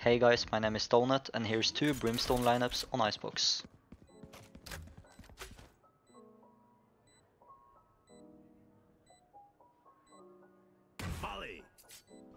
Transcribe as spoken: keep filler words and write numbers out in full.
Hey guys, my name is Donut and here's two Brimstone lineups on Icebox. Molly.